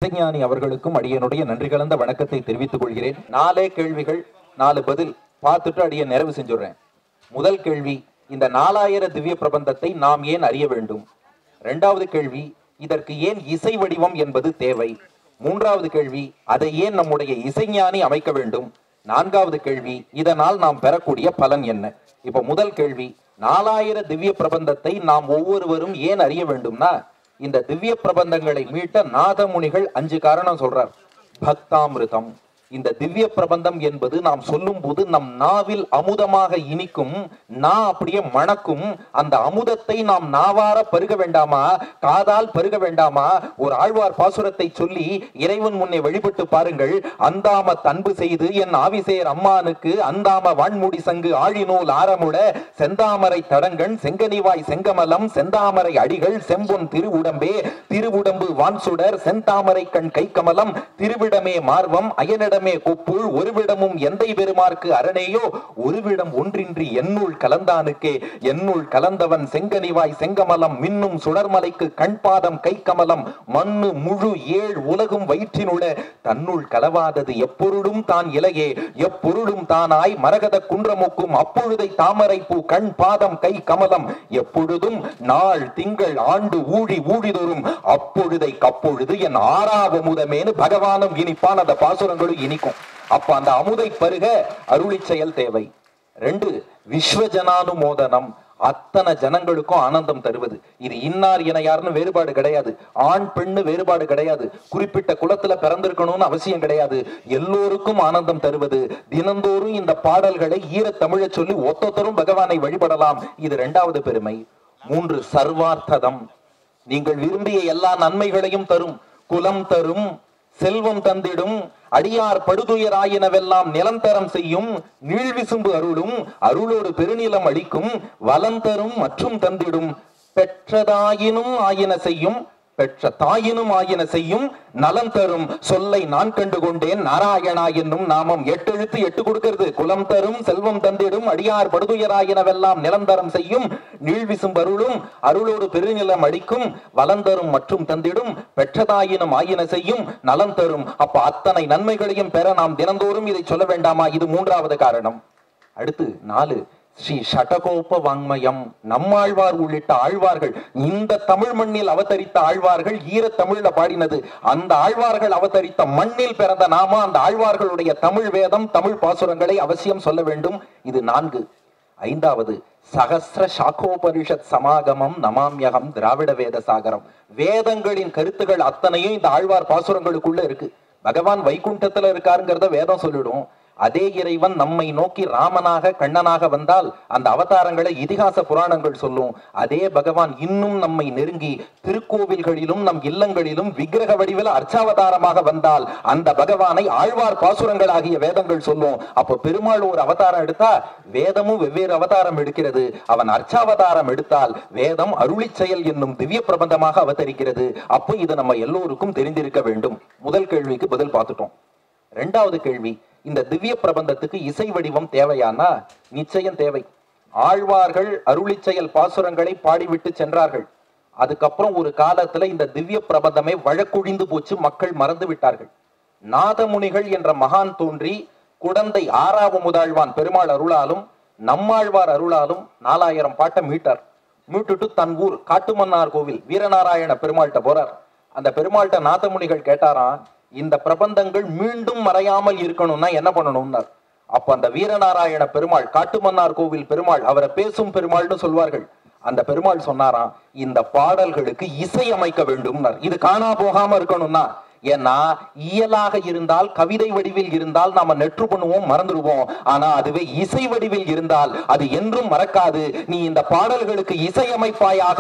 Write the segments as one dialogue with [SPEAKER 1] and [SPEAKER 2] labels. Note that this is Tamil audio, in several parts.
[SPEAKER 1] இசைஞானி அவர்களுக்கும் அடியனுடைய நன்றி கலந்த வணக்கத்தை தெரிவித்துக் கொள்கிறேன். 4 கேள்விகள் 4 பதில் பார்த்துட்டு அடியன் நிறைவு செஞ்சுடுறேன். முதல் கேள்வி, இந்த 4000 திவ்ய பிரபந்தத்தை நாம் ஏன் அறிய வேண்டும்? 2வது கேள்வி, இதற்கு ஏன் இசை வடிவம் என்பது தேவை? 3வது கேள்வி, அதை ஏன் நம்முடைய இசைஞானி அமைக்க வேண்டும்? 4வது கேள்வி, இதனால் நாம் பெறக்கூடிய பலன் என்ன? இப்ப முதல் கேள்வி, 4000 திவ்ய பிரபந்தத்தை நாம் ஒவ்வொருவரும் ஏன் அறிய வேண்டும்னா, இந்த திவ்ய பிரபந்தங்களை மீட்ட நாதமுனிகள் 5 காரணம் சொல்றார். பக்தாமிருதம், இந்த திவ்ய பிரபந்தம் என்பது நாம் சொல்லும் போது நம் நாவில் அமுதமாக இனிக்கும், அப்படியே மணக்கும். அந்த அமுதத்தை நாம் நாவார பருக வேண்டாமா? காதால் பருக வேண்டாமா? ஒரு ஆழ்வார் பாசுரத்தை சொல்லி இறைவன் முன்னே வழிபட்டு பாருங்கள். அந்தாம தன்பு செய்து என் ஆவிசேர் அம்மானுக்கு அந்தாம வான்முடி சங்கு ஆழிநூல் ஆரமுட செந்தாமரை தடங்கண் செங்கனிவாய் செங்கமலம் செந்தாமரை அடிகள் செம்பொன் திருவுடம்பே திருவுடம்பு வான்சுடர் செந்தாமரை கண் கை கமலம் திருவிடமே மார்வம் அயனிட கொப்புள் ஒருவிடமும் எந்தை பெருமார்க்கு அரணேயோ ஒருவிடம் ஒன்றின்றி என்னுள் கலந்தானுக்கே என்னுள் கலந்தவன் செங்கனிவாய் செங்கமலம் மின்னும் சுடர்மலைக்கு கண்பாதம் கை கமலம் மண்ணு முழு 7 உலகும் வயிற்றினுட தன்னுள் கலவாதது எப்பொருளும் தான் இலையே எப்பொருளும் தானாய் மரகத குன்றமுக்கும் அப்பொழுதை தாமரை பூ கண் பாதம் கை கமலம் எப்பொழுதும் நாள் திங்கள் ஆண்டு ஊழி ஊழிதோறும் அப்பொழுதை கப்பொழுது என் ஆறாவமுதமேனு பகவானும் இனிப்பான். அந்த பாசுரங்களும் இனிக்கும். அப்ப அந்த அமுதை பருக அருளி செயல் தேவை. 2, விஸ்வஜனானுமோதனம், அத்தனை ஜனங்களுக்கும் ஆனந்தம் தருவது. இது இன்னார் என யாருன்னு வேறுபாடு கிடையாது, ஆண் பெண்ணு வேறுபாடு கிடையாது, குறிப்பிட்ட குலத்துல பிறந்திருக்கணும்னு அவசியம் கிடையாது, எல்லோருக்கும் ஆனந்தம் தருவது. தினந்தோறும் இந்த பாடல்களை ஈரத்தமிழ சொல்லி ஒத்தொத்தரும் பகவானை வழிபடலாம். இது 2வது பெருமை. 3, சர்வார்த்ததம், நீங்கள் விரும்பிய எல்லா நன்மைகளையும் தரும், குலம் தரும், செல்வம் தந்திடும், அடியார் படுதுயராயினவெல்லாம் நிலந்தரம் செய்யும், நீழ்விசும்பு அருளும், அருளோடு பெருநிலம் அளிக்கும், வலந்தரும் மற்றும் தந்திடும், பெற்றதாயினும் ஆயின செய்யும், பெற்ற தாயினும் ஆயின செய்யும், நலம் தரும் சொல்லை நான் கண்டு கொண்டேன் நாராயணா என்னும் நாமம். 8 எழுத்து 8 கொடுக்கிறது. குலம் தரும், செல்வம் தந்திடும், அடியார் படுதுயராயினவெல்லாம் நிலந்தரம் செய்யும், நீழ்விசும் அருளும், அருளோடு பெருநிலம் அளிக்கும், வலந்தரும் மற்றும் தந்திடும், பெற்றதாயினும் ஆயின செய்யும், நலம் தரும். அப்ப அத்தனை நன்மைகளையும் பெற நாம் தினந்தோறும் இதை சொல்ல வேண்டாமா? இது 3வது காரணம். அடுத்து 4, ஸ்ரீ ஷடகோப வாங்மயம், நம்மாழ்வார் உள்ளிட்ட ஆழ்வார்கள், இந்த தமிழ் மண்ணில் அவதரித்த ஆழ்வார்கள் ஈரத்தமிழ்ல பாடினது, அந்த ஆழ்வார்கள் அவதரித்த மண்ணில் பிறந்த நாம அந்த ஆழ்வார்களுடைய தமிழ் வேதம் தமிழ் பாசுரங்களை அவசியம் சொல்ல வேண்டும். இது 4. 5வது, சகஸ்ர சாக்கோபனிஷத் சமாகமம் நமாம்யகம் திராவிட வேத சாகரம். வேதங்களின் கருத்துகள் அத்தனையும் இந்த ஆழ்வார் பாசுரங்களுக்குள்ள இருக்கு. பகவான் வைகுண்டத்துல இருக்காருங்கிறத வேதம் சொல்லிடும். அதே இறைவன் நம்மை நோக்கி ராமனாக கண்ணனாக வந்தால் அந்த அவதாரங்களை இதிகாச புராணங்கள் சொல்லும். அதே பகவான் இன்னும் நம்மை நெருங்கி திருக்கோவில்களிலும் நம் இல்லங்களிலும் விக்கிரக வடிவில் அர்ச்சாவதாரமாக வந்தால் அந்த பகவானை ஆழ்வார் பாசுரங்கள் ஆகிய வேதங்கள் சொல்லும். அப்போ பெருமாள் ஒரு அவதாரம் எடுத்தா வேதமும் வெவ்வேறு அவதாரம் எடுக்கிறது. அவன் அர்ச்சாவதாரம் எடுத்தால் வேதம் அருளி செயல் என்னும் திவ்ய பிரபந்தமாக அவதரிக்கிறது. அப்போ இது நம்ம எல்லோருக்கும் தெரிந்திருக்க வேண்டும். முதல் கேள்விக்கு பதில் பார்த்துட்டோம். 2வது கேள்வி, இந்த திவ்ய பிரபந்தத்துக்கு இசை வடிவம் தேவையானா? நிச்சயம் தேவை. ஆழ்வார்கள் அருளி செயல் பாசுரங்களை பாடிவிட்டு சென்றார்கள். அதுக்கப்புறம் ஒரு காலத்துல இந்த திவ்ய பிரபந்தமே வழக்குழிந்து போச்சு, மக்கள் மறந்து விட்டார்கள். நாதமுனிகள் என்ற மகான் தோன்றி குடந்தை ஆறாவமுதாழ்வான் பெருமாள் அருளாலும் நம்மாழ்வார் அருளாலும் 4000 பாட்டை மீட்டார். மீட்டுட்டு தன் ஊர் காட்டுமன்னார் கோவில் வீரநாராயண பெருமாள்கிட்ட போறார். அந்த பெருமாள்கிட்ட நாதமுனிகள் கேட்டாராம், இந்த பிரபந்தங்கள் மீண்டும் மறையாமல் இருக்கணும்னா என்ன பண்ணணும்னார். அப்ப அந்த வீரநாராயண பெருமாள், காட்டுமன்னார் கோவில் பெருமாள், அவரை பேசும் பெருமாள்னு சொல்வார்கள், அந்த பெருமாள் சொன்னாராம், இந்த பாடல்களுக்கு இசை அமைக்க வேண்டும்னார். இது காணா போகாம இருக்கணும்னா, ஏன்னா இயலாக இருந்தால் கவிதை வடிவில் இருந்தால் நாம நெற்று பண்ணுவோம், மறந்துடுவோம். ஆனா அதுவே இசை வடிவில் இருந்தால் அது என்றும் மறக்காது. நீ இந்த பாடல்களுக்கு இசையமைப்பாயாக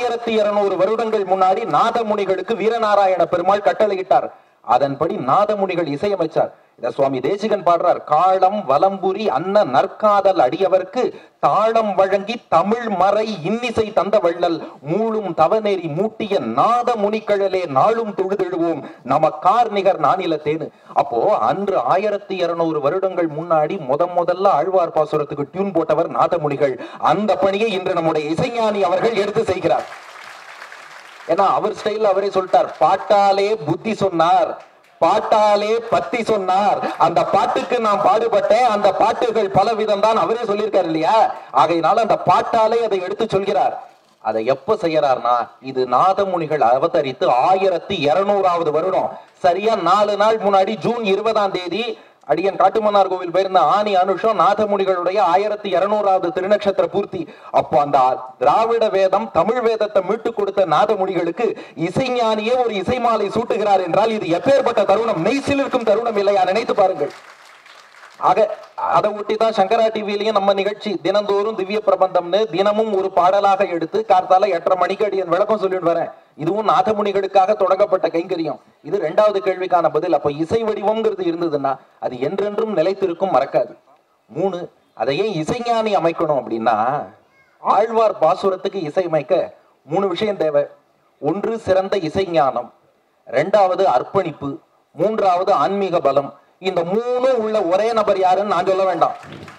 [SPEAKER 1] 1200 வருடங்கள் முன்னாடி நாதமுனிகளுக்கு வீரநாராயண பெருமாள் கட்டளையிட்டார். அதன்படி நாதமுனிகள் இசையமைச்சார். இத சுவாமி தேசிகன் பாடுறார். காலம் வலம்புரி அன்ன நற்காதல் அடியவர்க்கு தாளம் வழங்கி தமிழ் மறை இன்னிசை தந்த வள்ளல் மூளும் தவநெறி மூட்டிய நாத முனிக்கழலே நாளும் தொழுதெழுவோம் நமக்கார் நிகர் நானிலத்தேனு. அப்போ அன்று 1200 வருடங்கள் முன்னாடி முதல்ல ஆழ்வார் பாசுரத்துக்கு டியூன் போட்டவர் நாதமுனிகள். அந்த பணியை இன்று நம்முடைய இசைஞானி அவர்கள் எடுத்து செய்கிறார். ஏன்னா அவர் ஸ்டைல் அவரே சொல்லிட்டார், பாட்டாலே புத்தி சொன்னார், பாட்டாலே பத்தி சொன்னார், அந்த பாட்டுக்கு நான் பாடுபட்டேன், அந்த பாட்டுகள் பல விதம் தான் அவரே சொல்லியிருக்காரு இல்லையா. ஆகையினால அந்த பாட்டாலே அதை எடுத்து சொல்கிறார். அதை எப்ப செய்யறார்னா, இது நாதமுனிகள் அவதரித்து 1200வது வருடம், சரியா 4 நாள் முன்னாடி ஜூன் 20ஆம் தேதி அடியன் காட்டுமன்னார் கோவில் போயிருந்த ஆனி அனுஷம் நாதமுனிகளுடைய 1200வது திருநட்சத்திர பூர்த்தி. அப்போ அந்த திராவிட வேதம் தமிழ் வேதத்தை மீட்டு கொடுத்த நாதமுனிகளுக்கு இசைஞானியே ஒரு இசை மாலை சூட்டுகிறார் என்றால் இது எப்பேற்பட்ட தருணம், மெய்சில் இருக்கும் தருணம் இல்லையா? நினைத்து பாருங்கள். ஆக அதை ஒட்டிதான் சங்கரா டிவிலையும் நம்ம நிகழ்ச்சி தினந்தோறும் திவ்ய பிரபந்தம்னு தினமும் ஒரு பாடலாக எடுத்து கார்த்தால 8:30 மணிக்கு அடியன் விளக்கம் சொல்லிட்டு வரேன். இதுவும் நாதமுனிகளுக்காக தொடங்கப்பட்ட கைங்கரியம். இது 2வது கேள்விக்கான பதில். அப்ப இசை வடிவம்ங்கிறது இருந்ததுன்னா அது என்றென்றும் நிலைத்திருக்கும், மறக்காது. 3, அதை ஏன் இசைஞானி அமைக்கணும் அப்படின்னா, ஆழ்வார் பாசுரத்துக்கு இசையமைக்க 3 விஷயம் தேவை. 1 சிறந்த இசைஞானம், 2வது அர்ப்பணிப்பு, 3வது ஆன்மீக பலம். இந்த 3 உள்ள ஒரே நபர் யாருன்னு நான் சொல்ல வேண்டாம்.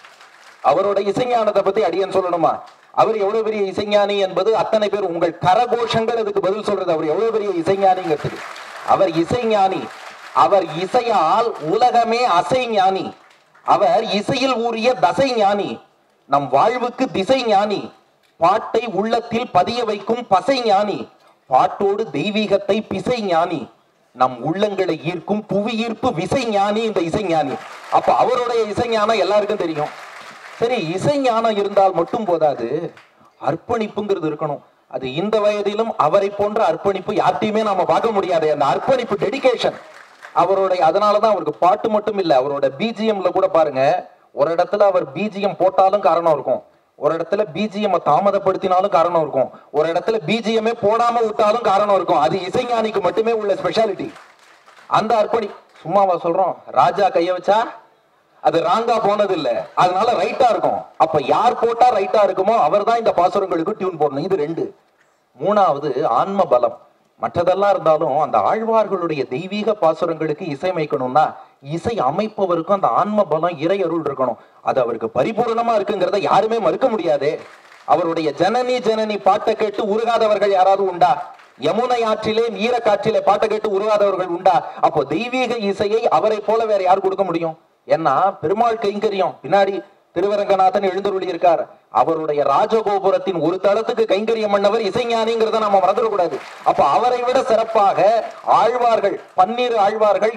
[SPEAKER 1] அவரோட இசைஞானத்தை பத்தி அடியன் சொல்லணுமா? அவர் எவ்வளவு பெரிய இசைஞானி என்பது அத்தனை பேர் உங்கள் கரகோஷங்கள் அதுக்கு பதில் சொல்றது. அவர் எவ்வளவு பெரிய இசைஞானிங்கிறது. அவர் இசைஞானி. அவர் இசையால் உலகமே அசை ஞானி. அவர் இசையில் ஊறிய தசை ஞானி. நம் வாழ்வுக்கு திசை ஞானி. பாட்டை உள்ளத்தில் பதிய வைக்கும் பசை ஞானி. பாட்டோடு தெய்வீகத்தை பிசை ஞானி. நம் உள்ளங்களை ஈர்க்கும் புவி ஈர்ப்பு விசை ஞானி இந்த இசைஞானி. அப்ப அவருடைய இசைஞானம் எல்லாருக்கும் தெரியும். சரி, இசைஞானம் இருந்தால் மட்டும் போதாது, அர்ப்பணிப்புங்கிறது இருக்கணும். அது இந்த வயதிலும் அவரை போன்ற அர்ப்பணிப்பு யார்ட்டையுமே நாம பார்க்க முடியாது. அந்த அர்ப்பணிப்பு, டெடிகேஷன் அவருடைய. அதனாலதான் அவருக்கு பாட்டு மட்டும் இல்ல, அவரோட பிஜிஎம்ல கூட பாருங்க, ஒரு இடத்துல அவர் பிஜிஎம் போட்டாலும் காரணம் இருக்கும், ஒரு இடத்துல பிஜிஎம் தாமதப்படுத்தினாலும் காரணம் இருக்கும், ஒரு இடத்துல பிஜிஎம்ஏ போடாம விட்டாலும் காரணம் இருக்கும். அது இசைஞானிக்கு மட்டுமே உள்ள ஸ்பெஷாலிட்டி. அந்த அர்ப்பணி. சும்மாவா சொல்றோம், ராஜா கைய வச்சா அது ராங்கா போனது இல்ல, அதனால ரைட்டா இருக்கும். அப்ப யார் போட்டா ரைட்டா இருக்குமோ அவர் தான் இந்த பாசுரங்களுக்கு டியூன் போடணும். இது 2. 3வது ஆன்ம பலம். மற்றதெல்லாம் இருந்தாலும் அந்த ஆழ்வார்களுடைய தெய்வீக பாசுரங்களுக்கு இசையமைக்கணும்னா இசை அமைப்பவருக்கும் அந்த ஆன்ம பலம், இறை அருள் இருக்கணும். அது அவருக்கு பரிபூர்ணமா இருக்குங்கிறத யாருமே மறுக்க முடியாது. அவருடைய ஜனனி ஜனனி பாட்டை கேட்டு உருகாதவர்கள் யாராவது உண்டா? யமுனை ஆற்றிலே நீர காற்றிலே பாட்டை கேட்டு உருகாதவர்கள் உண்டா? அப்போ தெய்வீக இசையை அவரை போல வேற யார் கொடுக்க முடியும்? ஏன்னா பெருமாள் கைங்கரியம் பின்னாடி திருவரங்கநாதன் எழுந்தருளி இருக்கார். அவருடைய ராஜகோபுரத்தின் ஒரு தளத்துக்கு கைங்கரியம் பண்ணவர் இசைஞானிங்கிறத நாம மறந்துடக்கூடாது. அப்ப அவரை விட சிறப்பாக ஆழ்வார்கள், 12 ஆழ்வார்கள்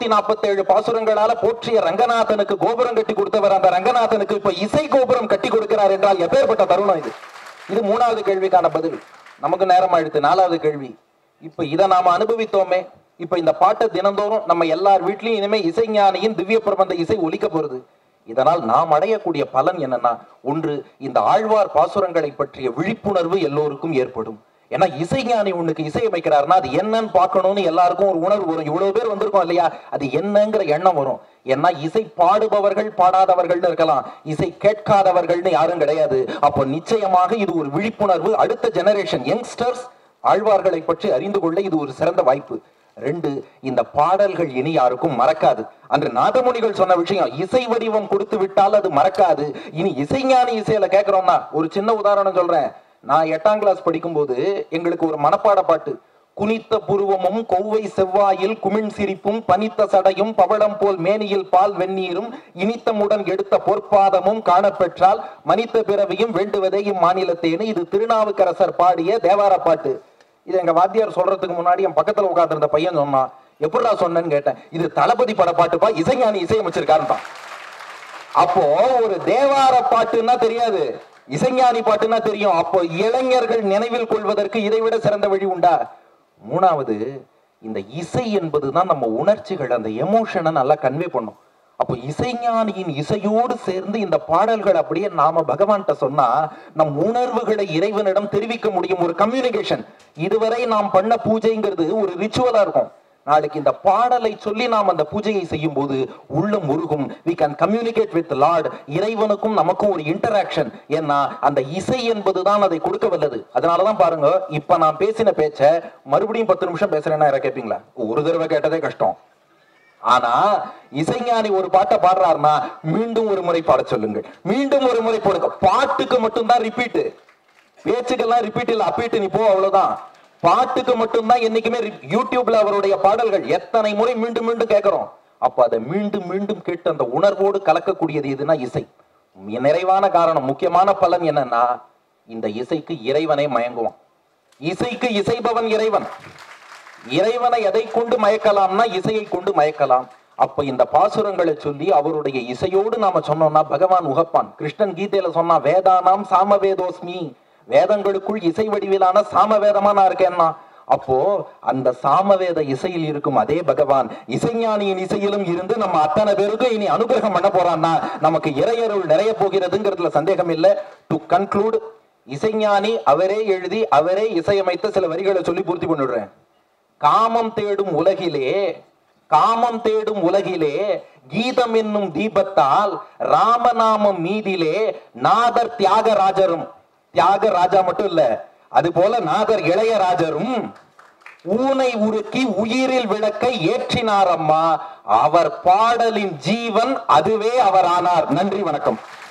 [SPEAKER 1] 247 பாசுரங்களால போற்றிய ரங்கநாதனுக்கு கோபுரம் கட்டி கொடுத்தவர். அந்த ரங்கநாதனுக்கு இப்ப இசை கோபுரம் கட்டி கொடுக்கிறார் என்றால் எப்பேற்பட்ட தருணம் இது. இது 3வது கேள்விக்கான பதில். நமக்கு நேரம் ஆயிடுத்து. 4வது கேள்வி. இப்ப இதை நாம அனுபவித்தோமே, இப்ப இந்த பாட்டை தினந்தோறும் நம்ம எல்லார் வீட்லயும் இனிமே இசைஞானியின் திவ்ய பிரபந்த இசை ஒலிக்க போறது. இதனால் நாம் அடையக்கூடிய பலன் என்னன்னா, 1, இந்த ஆழ்வார் பாசுரங்களை பற்றிய விழிப்புணர்வு எல்லோருக்கும் ஏற்படும். ஏன்னா இசைஞானி உனக்கு இசையமைக்கிறாருன்னா அது என்னன்னு பார்க்கணும்னு எல்லாருக்கும் ஒரு உணர்வு வரும். இவ்வளவு பேர் வந்திருக்கோம் இல்லையா, அது என்னங்கிற எண்ணம் வரும். ஏன்னா இசை பாடுபவர்கள் பாடாதவர்கள்னு இருக்கலாம், இசை கேட்காதவர்கள்னு யாரும் கிடையாது. அப்போ நிச்சயமாக இது ஒரு விழிப்புணர்வு. அடுத்த ஜெனரேஷன் யங்ஸ்டர்ஸ் ஆழ்வார்களை பற்றி அறிந்து கொள்ள இது ஒரு சிறந்த வாய்ப்பு. 2, இந்த பாடல்கள் இனி யாருக்கும் மறக்காது. அன்று நாதமுனிகள் சொன்ன விஷயம், இசை வடிவம் கொடுத்து விட்டால் அது மறக்காது. இனி இசைஞானி இசையில கேட்கிறோம்னா, ஒரு சின்ன உதாரணம் சொல்றேன். நான் 8ஆம் கிளாஸ் படிக்கும் போது எங்களுக்கு ஒரு மனப்பாட பாட்டு, குனித்த புருவமும் கொவ்வை செவ்வாயில் குமிழ் சிரிப்பும் பனித்த சடையும் பவளம் போல் மேனியில் பால் வெந்நீரும் இனித்தமுடன் எடுத்த பொற்பாதமும் காணப்பெற்றால் மனித பிறவியும் வேண்டுவதே இம்மாநிலத்தேன்னு. இது திருநாவுக்கரசர் பாடிய தேவார பாட்டு. இது எங்க வாத்தியார் சொல்றதுக்கு முன்னாடி என் பக்கத்துல உட்கார்ந்திருந்த பையன் சொன்னான், எப்படா சொன்னேன்னு கேட்டேன். இது தளபதி பட பாட்டுப்பா, இசைஞானி இசையமைச்சிருக்காருன்னு. அப்போ ஒரு தேவார பாட்டுன்னா தெரியாது, இசைஞானி பாட்டுன்னா தெரியும். அப்போ இளைஞர்கள் நினைவில் கொள்வதற்கு இதைவிட சிறந்த வழி உண்டா? 3வது, இந்த இசை என்பதுதான் நம்ம உணர்ச்சிகள், அந்த எமோஷனை நல்லா கன்வே பண்ணும். அப்போ இசைஞானியின் இசையோடு சேர்ந்து இந்த பாடல்கள் அப்படியே நாம பகவான்கிட்ட சொன்னா நம் உணர்வுகளை இறைவனிடம் தெரிவிக்க முடியும். ஒரு கம்யூனிகேஷன். இதுவரை நாம் பண்ண பூஜைங்கிறது ஒரு ரிச்சுவலா இருக்கும். நாளைக்கு இந்த பாடலை சொல்லி நாம் அந்த பூஜையை செய்யும் போது உள்ளம் உருகும். we can communicate with Lord. இறைவனுக்கும் நமக்கும் ஒரு இன்டராக்ஷன். ஏன்னா அந்த இசை என்பதுதான் அதை கொடுக்க வல்லது. அதனாலதான் பாருங்க, இப்ப நான் பேசின பேச்ச மறுபடியும் 10 நிமிஷம் பேசுறேன்னா யாரா கேட்பீங்களா? ஒரு தடவை கேட்டதே கஷ்டம். ஆனா இசைஞானி ஒரு பாட்டை பாடுறாருன்னா மீண்டும் ஒரு முறை பாட சொல்லுங்கள், மீண்டும் ஒரு முறை போடுங்க. பாட்டுக்கு மட்டும்தான் ரிப்பீட், பேச்சுக்கெல்லாம் ரிப்பீட் இல்ல. அப்பீட்டு நீ போ, அவ்வளவுதான். பாட்டுக்கு மட்டும்தான் என்னைக்குமே யூடியூப்ல அவருடைய பாடல்கள் எத்தனை முறை மீண்டும் மீண்டும் கேட்கிறோம். அப்ப அதை மீண்டும் மீண்டும் கேட்டு அந்த உணர்வோடு கலக்கக்கூடியது எதுனா இசை. நிறைவான காரணம், முக்கியமான பலன் என்னன்னா, இந்த இசைக்கு இறைவனை மயங்குவான். இசைக்கு இசைபவன் இறைவன். இறைவனை எதை கொண்டு மயக்கலாம்னா இசையை கொண்டு மயக்கலாம். அப்ப இந்த பாசுரங்களை சொல்லி அவருடைய இசையோடு நாம சொன்னோம்னா பகவான் உகப்பான். கிருஷ்ணன் கீதையில சொன்னா, வேதானாம் சாமவேதோஸ்மி, வேதங்களுக்குள் இசை வடிவிலான சாமவேதமா நான் இருக்கேன்னா, அப்போ அந்த சாமவேத இசையில் இருக்கும் அதே பகவான் இசைஞானியின் இசையிலும் இருந்து நம்ம அத்தனை பேருக்கும் இனி அனுகிரகம் பண்ண போறான்னா நமக்கு இறையருள் நிறைய போகிறதுங்கிறதுல சந்தேகம் இல்லை. டு கன்க்ளூட், இசைஞானி அவரே எழுதி அவரே இசையமைத்த சில வரிகளை சொல்லி பூர்த்தி பண்ணிடுறேன். காமம் தேடும் உலகிலே கீதம் என்னும் தீபத்தால் ராமநாமம் மீதிலே நாதர் தியாகராஜரும், தியாகராஜா மட்டும் இல்ல, அது போல நாதர் இளையராஜரும் ஊனை உருக்கி உயிரில் விளக்கை ஏற்றினார் அம்மா. அவர் பாடலின் ஜீவன் அதுவே அவர் ஆனார். நன்றி, வணக்கம்.